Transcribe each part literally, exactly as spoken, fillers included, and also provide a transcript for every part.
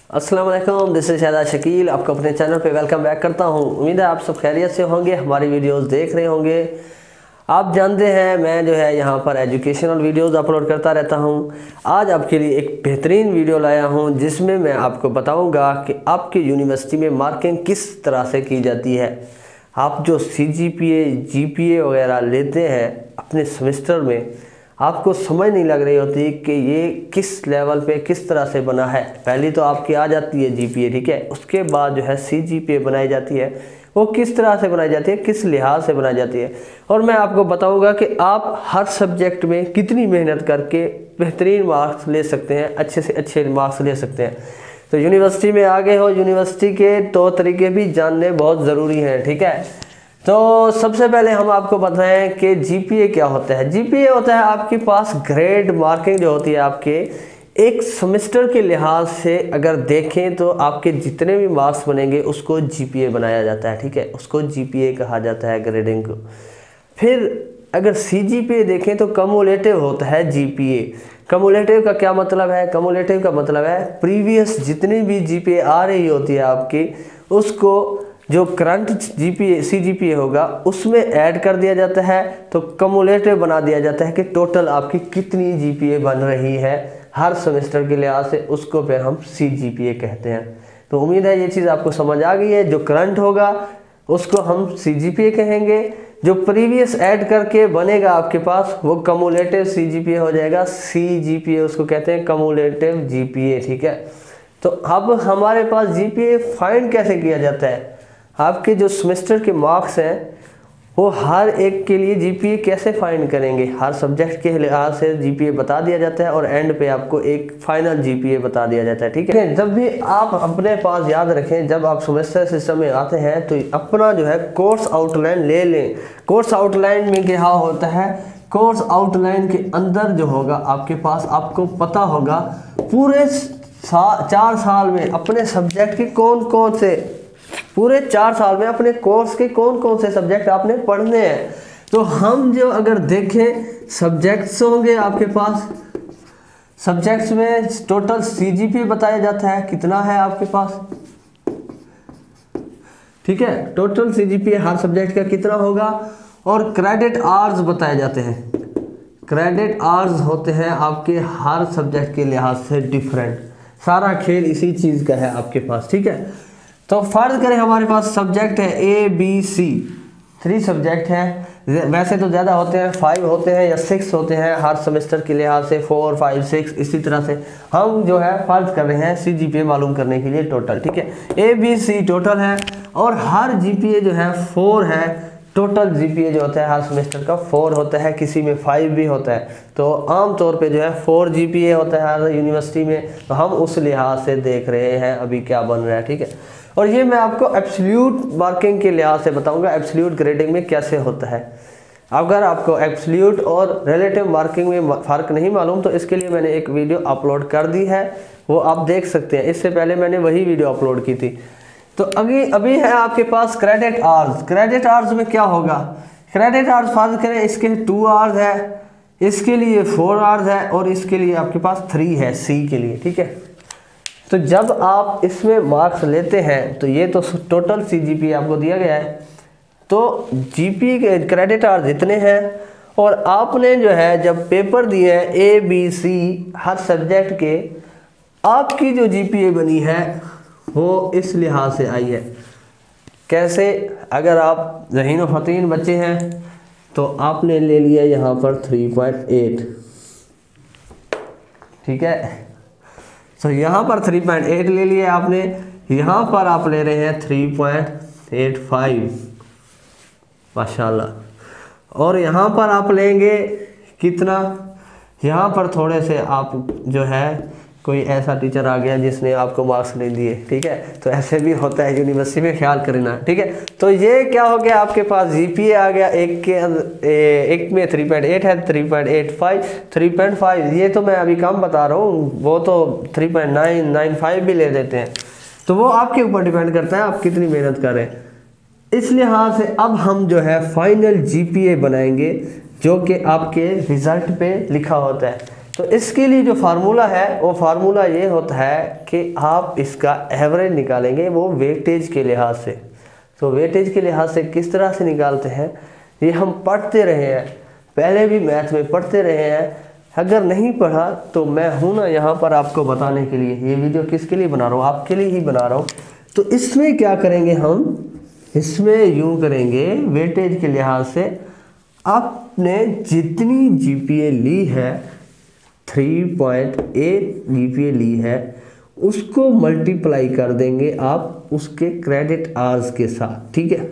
अस्सलाम वालेकुम, this is Shahid Shakeel. आपको अपने चैनल पे वेलकम बैक करता हूँ। उम्मीद है आप सब खैरियत से होंगे, हमारी वीडियोस देख रहे होंगे। आप जानते हैं मैं जो है यहाँ पर एजुकेशनल वीडियोस अपलोड करता रहता हूँ। आज आपके लिए एक बेहतरीन वीडियो लाया हूँ जिसमें मैं आपको बताऊँगा कि आपकी यूनिवर्सिटी में मार्किंग किस तरह से की जाती है। आप जो सी जी पी ए, जी पी ए वगैरह लेते हैं अपने सेमेस्टर में, आपको समझ नहीं लग रही होती कि ये किस लेवल पे किस तरह से बना है। पहली तो आपकी आ जाती है जी पी ए, ठीक है। उसके बाद जो है सी जी पी ए बनाई जाती है, वो किस तरह से बनाई जाती है, किस लिहाज से बनाई जाती है। और मैं आपको बताऊंगा कि आप हर सब्जेक्ट में कितनी मेहनत करके बेहतरीन मार्क्स ले सकते हैं, अच्छे से अच्छे मार्क्स ले सकते हैं। तो यूनिवर्सिटी में आगे हो, यूनिवर्सिटी के तौर तरीके भी जानने बहुत ज़रूरी हैं, ठीक है। तो सबसे पहले हम आपको बताएं कि जी पी ए क्या होता है। जी पी ए होता है आपके पास ग्रेड मार्किंग जो होती है आपके एक सेमेस्टर के लिहाज से अगर देखें तो आपके जितने भी मार्क्स बनेंगे उसको जी पी ए बनाया जाता है, ठीक है। उसको जी पी ए कहा जाता है, ग्रेडिंग को। फिर अगर सी जी पी ए देखें तो कम्युलेटिव होता है जी पी ए। कम्युलेटिव का क्या मतलब है? कम्युलेटिव का मतलब है प्रीवियस जितनी भी जी पी ए आ रही होती है आपकी, उसको जो current G P A C G P A होगा उसमें ऐड कर दिया जाता है। तो कम्युलेटिव बना दिया जाता है कि टोटल आपकी कितनी जी पी ए बन रही है हर सेमेस्टर के लिहाज से, उसको फिर हम सी जी पी ए कहते हैं। तो उम्मीद है ये चीज़ आपको समझ आ गई है। जो करंट होगा उसको हम सी जी पी ए कहेंगे, जो प्रीवियस ऐड करके बनेगा आपके पास वो कम्युलेटिव सी जी पी ए हो जाएगा। सी जी पी ए उसको कहते हैं कम्युलेटिव जी पी ए, ठीक है। तो अब हमारे पास जी पी ए फाइंड कैसे किया जाता है? आपके जो सेमेस्टर के मार्क्स हैं वो हर एक के लिए जी पी ए कैसे फाइंड करेंगे, हर सब्जेक्ट के लिहाज से जी पी ए बता दिया जाता है और एंड पे आपको एक फाइनल जी पी ए बता दिया जाता है, ठीक है। जब भी आप अपने पास याद रखें, जब आप सेमेस्टर सिस्टम में आते हैं तो अपना जो है कोर्स आउटलाइन ले लें। कोर्स आउटलाइन में क्या होता है? कोर्स आउटलाइन के अंदर जो होगा आपके पास, आपको पता होगा पूरे सा, चार साल में अपने सब्जेक्ट के कौन कौन से पूरे चार साल में अपने कोर्स के कौन कौन से सब्जेक्ट आपने पढ़ने हैं। तो हम जो अगर देखें सब्जेक्ट्स होंगे आपके पास, सब्जेक्ट्स में total C G P A बताया जाता है कितना है आपके पास, ठीक है। Total C G P A हर सब्जेक्ट का कितना होगा, और क्रेडिट आवर्स बताए जाते हैं। क्रेडिट आवर्स होते हैं आपके हर सब्जेक्ट के लिहाज से डिफरेंट। सारा खेल इसी चीज़ का है आपके पास, ठीक है। तो फर्ज करें हमारे पास सब्जेक्ट है A B C, three subject हैं। वैसे तो ज़्यादा होते हैं, फाइव होते हैं या सिक्स होते हैं हर सेमेस्टर के लिहाज से, फोर फाइव सिक्स इसी तरह से हम जो है फर्ज कर रहे हैं सी जी पी ए मालूम करने के लिए टोटल, ठीक है। ए बी सी टोटल है और हर जी पी ए जो है फोर है। टोटल जी पी ए जो होता है हर सेमेस्टर का फोर होता है, किसी में फाइव भी होता है। तो आम तौर पे जो है फोर जी पी ए होता है हर यूनिवर्सिटी में। तो हम उस लिहाज से देख रहे हैं अभी क्या बन रहा है, ठीक है। और ये मैं आपको एब्सोल्यूट मार्किंग के लिहाज से बताऊंगा एब्सोल्यूट ग्रेडिंग में कैसे होता है। अगर आपको एब्सोल्यूट और रिलेटिव मार्किंग में फ़र्क नहीं मालूम तो इसके लिए मैंने एक वीडियो अपलोड कर दी है, वो आप देख सकते हैं। इससे पहले मैंने वही वीडियो अपलोड की थी। तो अभी अभी है आपके पास क्रेडिट आवर्स। क्रेडिट आवर्स में क्या होगा? क्रेडिट आवर्स फर्ज करें इसके टू आवर्स है, इसके लिए फोर आवर्स है और इसके लिए आपके पास थ्री है सी के लिए, ठीक है। तो जब आप इसमें मार्क्स लेते हैं तो ये तो टोटल सी जी पी ए आपको दिया गया है। तो जी पी के क्रेडिट आवर्स इतने हैं और आपने जो है जब पेपर दिए हैं ए बी सी हर सब्जेक्ट के, आपकी जो जी पी ए बनी है वो इस लिहाज से आई है। कैसे? अगर आप ज़हीन व फ़तीन बच्चे हैं तो आपने ले लिया यहाँ पर थ्री पॉइंट एट, ठीक है। तो यहाँ पर थ्री पॉइंट एट ले लिया आपने, यहाँ पर आप ले रहे हैं थ्री पॉइंट एट फाइव, माशाल्लाह। और यहाँ पर आप लेंगे कितना? यहाँ पर थोड़े से आप जो है कोई ऐसा टीचर आ गया जिसने आपको मार्क्स नहीं दिए, ठीक है। तो ऐसे भी होता है यूनिवर्सिटी में, ख्याल करना, ठीक है। तो ये क्या हो गया आपके पास जी पी ए आ गया, एक के ए, एक में थ्री पॉइंट एट है, three point eight five, three point five. ये तो मैं अभी कम बता रहा हूँ, वो तो three point nine nine five भी ले देते हैं। तो वो आपके ऊपर डिपेंड करता है आप कितनी मेहनत कर रहे हैं। इस लिहाज से अब हम जो है फाइनल जी पी ए बनाएंगे जो कि आपके रिज़ल्ट पे लिखा होता है तो इसके लिए जो फार्मूला है वो फार्मूला ये होता है कि आप इसका एवरेज निकालेंगे वो वेटेज के लिहाज से। तो वेटेज के लिहाज से किस तरह से निकालते हैं ये हम पढ़ते रहे हैं, पहले भी मैथ में पढ़ते रहे हैं। अगर नहीं पढ़ा तो मैं हूँ ना यहाँ पर आपको बताने के लिए। ये वीडियो किसके लिए बना रहा हूँ, आपके लिए ही बना रहा हूँ। तो इसमें क्या करेंगे हम, इसमें यूँ करेंगे वेटेज के लिहाज से आपने जितनी जीपीए ली है थ्री पॉइंट एट जीपीए ली है उसको मल्टीप्लाई कर देंगे आप उसके क्रेडिट आवर्स के साथ, ठीक है।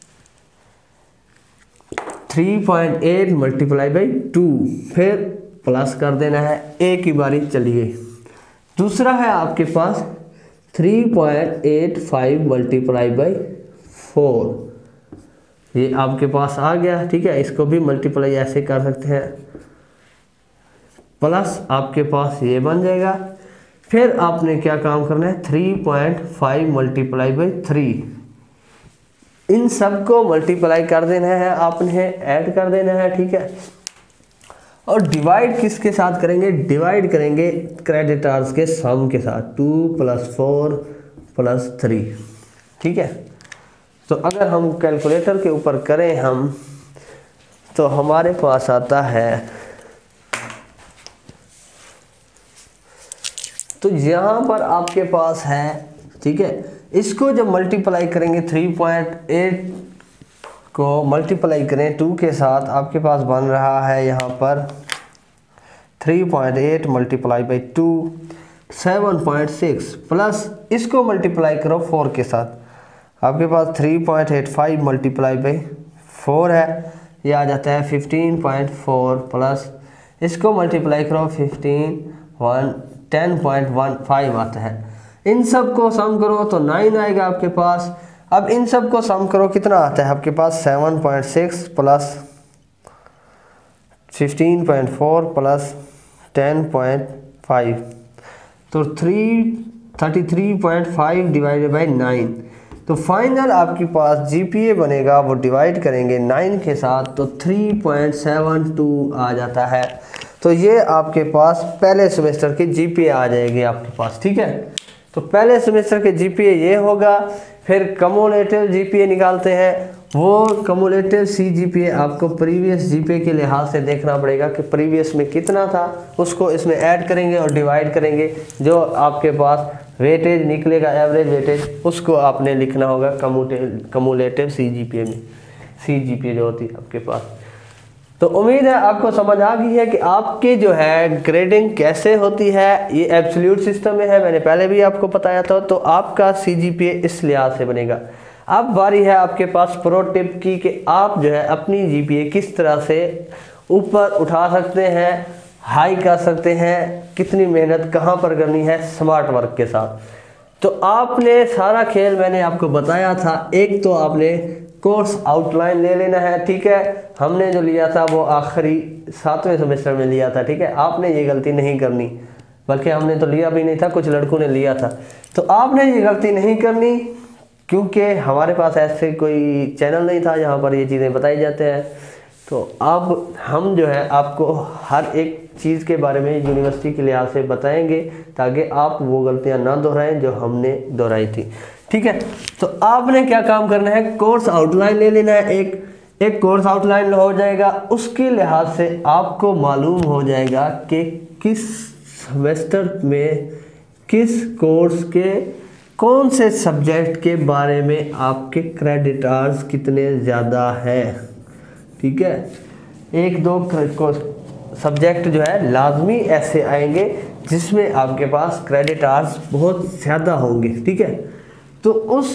Three point eight multiply by two, फिर प्लस कर देना है, एक ही बारी चलिए। दूसरा है आपके पास three point eight five multiply by four, ये आपके पास आ गया, ठीक है। इसको भी मल्टीप्लाई ऐसे कर सकते हैं, प्लस आपके पास ये बन जाएगा। फिर आपने क्या काम करना है, three point five multiply by three, इन सबको मल्टीप्लाई कर देना है, आपने ऐड कर देना है, ठीक है। और डिवाइड किसके साथ करेंगे, डिवाइड करेंगे क्रेडिटर्स के सम के साथ, two plus four plus three, ठीक है। तो अगर हम कैलकुलेटर के ऊपर करें हम तो हमारे पास आता है, तो यहाँ पर आपके पास है, ठीक है। इसको जब मल्टीप्लाई करेंगे थ्री पॉइंट एट को मल्टीप्लाई करें टू के साथ, आपके पास बन रहा है यहाँ पर three point eight multiply by two seven point six, plus इसको मल्टीप्लाई करो फोर के साथ, आपके पास three point eight five multiply by four है, ये आ जाता है फिफ्टीन पॉइंट फोर, प्लस इसको मल्टीप्लाई करो fifteen one ten point one five आता है। इन सब को सम करो तो नाइन आएगा आपके पास। अब इन सब को सम करो कितना आता है आपके पास, seven point six plus fifteen point four plus ten point five, तो three thirty three point five divided by nine. तो फाइनल आपके पास जीपीए बनेगा, वो डिवाइड करेंगे नाइन के साथ तो थ्री पॉइंट सेवन टू आ जाता है। तो ये आपके पास पहले सेमेस्टर की जीपीए आ जाएगी आपके पास, ठीक है। तो पहले सेमेस्टर के जीपीए ये होगा। फिर कम्युलेटिव जीपीए निकालते हैं, वो कम्युलेटिव सी जीपीए आपको प्रीवियस जीपीए के लिहाज से देखना पड़ेगा कि प्रीवियस में कितना था, उसको इसमें ऐड करेंगे और डिवाइड करेंगे। जो आपके पास वेटेज निकलेगा, एवरेज वेटेज, उसको आपने लिखना होगा कम्युलेटिव सी जीपीए में, सी जीपीए जो होती है आपके पास। तो उम्मीद है आपको समझ आ गई है कि आपके जो है ग्रेडिंग कैसे होती है। ये एब्सोल्यूट सिस्टम में है, मैंने पहले भी आपको बताया था। तो आपका सीजीपीए इस लिहाज से बनेगा। अब बारी है आपके पास प्रो टिप की कि आप जो है अपनी जीपीए किस तरह से ऊपर उठा सकते हैं, हाई कर सकते हैं, कितनी मेहनत कहाँ पर करनी है स्मार्ट वर्क के साथ। तो आपने सारा खेल मैंने आपको बताया था। एक तो आपने कोर्स आउटलाइन ले लेना है, ठीक है। हमने जो लिया था वो आखिरी सातवें सेमेस्टर में लिया था, ठीक है। आपने ये गलती नहीं करनी, बल्कि हमने तो लिया भी नहीं था, कुछ लड़कों ने लिया था। तो आपने ये गलती नहीं करनी, क्योंकि हमारे पास ऐसे कोई चैनल नहीं था जहाँ पर ये चीज़ें बताई जाते हैं। तो अब हम जो है आपको हर एक चीज़ के बारे में यूनिवर्सिटी के लिहाज से बताएंगे, ताकि आप वो गलतियाँ ना दोहराएं जो हमने दोहराई थी, ठीक है। तो आपने क्या काम करना है, कोर्स आउटलाइन ले लेना है। एक एक कोर्स आउटलाइन हो जाएगा, उसके लिहाज से आपको मालूम हो जाएगा कि किस सेमेस्टर में किस कोर्स के कौन से सब्जेक्ट के बारे में आपके क्रेडिट आवर्स कितने ज़्यादा है, ठीक है। एक दो सब्जेक्ट जो है लाजमी ऐसे आएंगे जिसमें आपके पास क्रेडिट आवर्स बहुत ज़्यादा होंगे, ठीक है। तो उस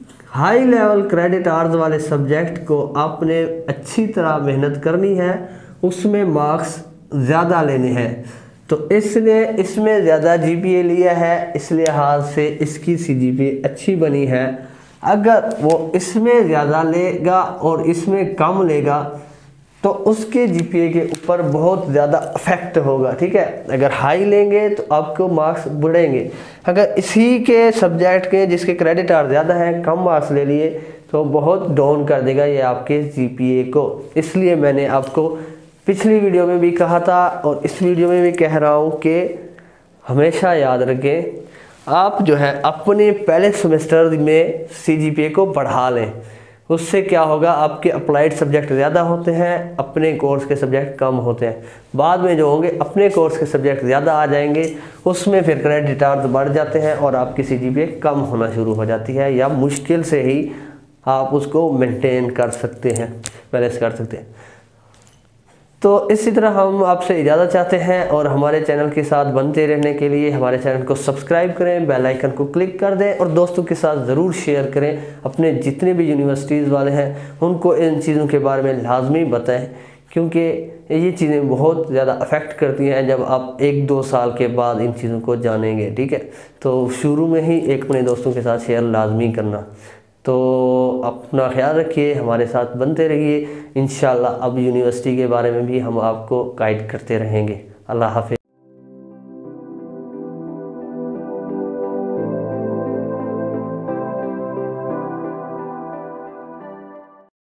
हाई लेवल क्रेडिट आवर्स वाले सब्जेक्ट को आपने अच्छी तरह मेहनत करनी है, उसमें मार्क्स ज़्यादा लेने हैं। तो इसलिए इसमें ज़्यादा जीपीए लिया है, इस लिहाज से इसकी सीजीपीए अच्छी बनी है। अगर वो इसमें ज़्यादा लेगा और इसमें कम लेगा तो उसके जीपीए के ऊपर बहुत ज़्यादा इफेक्ट होगा, ठीक है। अगर हाई लेंगे तो आपको मार्क्स बढ़ेंगे। अगर इसी के सब्जेक्ट के जिसके क्रेडिट आवर ज़्यादा है कम मार्क्स ले लिए तो बहुत डाउन कर देगा ये आपके जीपीए को। इसलिए मैंने आपको पिछली वीडियो में भी कहा था और इस वीडियो में भी कह रहा हूँ कि हमेशा याद रखें, आप जो है अपने पहले सेमेस्टर में सीजीपीए को बढ़ा लें। उससे क्या होगा, आपके अप्लाइड सब्जेक्ट ज़्यादा होते हैं, अपने कोर्स के सब्जेक्ट कम होते हैं। बाद में जो होंगे अपने कोर्स के सब्जेक्ट ज़्यादा आ जाएंगे, उसमें फिर क्रेडिट आवर्स बढ़ जाते हैं और आपकी सीजीपीए कम होना शुरू हो जाती है, या मुश्किल से ही आप उसको मेंटेन कर सकते हैं, बैलेंस कर सकते हैं। तो इसी तरह हम आपसे इजाज़त चाहते हैं और हमारे चैनल के साथ बनते रहने के लिए हमारे चैनल को सब्सक्राइब करें, बेल आइकन को क्लिक कर दें और दोस्तों के साथ ज़रूर शेयर करें। अपने जितने भी यूनिवर्सिटीज़ वाले हैं उनको इन चीज़ों के बारे में लाजमी बताएं, क्योंकि ये चीज़ें बहुत ज़्यादा अफेक्ट करती हैं जब आप एक दो साल के बाद इन चीज़ों को जानेंगे। ठीक है, तो शुरू में ही एक अपने दोस्तों के साथ शेयर लाजमी करना। तो अपना ख्याल रखिए, हमारे साथ बनते रहिए। इंशाल्लाह अब यूनिवर्सिटी के बारे में भी हम आपको गाइड करते रहेंगे। अल्लाह हाफ़िज़।